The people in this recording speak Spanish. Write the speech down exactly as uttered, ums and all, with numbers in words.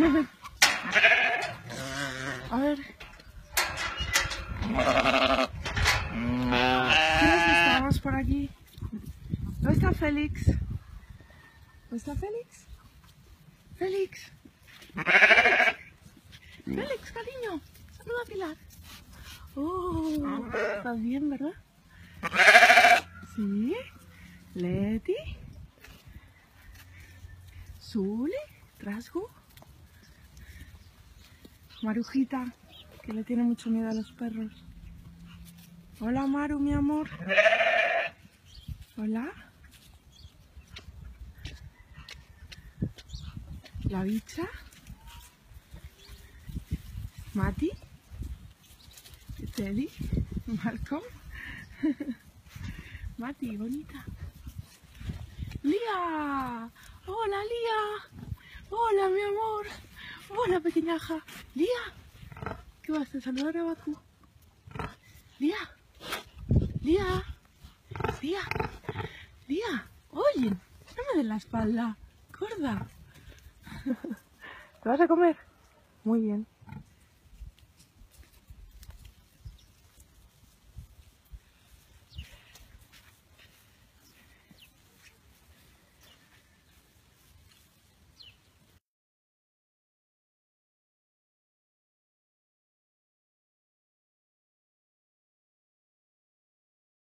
A ver. ¿Quiénes estamos por aquí? ¿Dónde está Félix? ¿Dónde está Félix? Félix. Félix, cariño. Saluda a Pilar. Oh, ¿estás bien, verdad? Sí. Leti. Zuli. Trasgu. Marujita, que le tiene mucho miedo a los perros. Hola, Maru, mi amor. Hola. La bicha. Mati. Teddy. Malcolm. Mati, bonita. Lía. Hola, Lía. Hola, mi amor. Hola, pequeñaja. Lía. ¿Qué vas a saludar a Baku? Lía. Lía. Lía. Lía. Oye, no me des la espalda. Gorda. ¿Te vas a comer? Muy bien.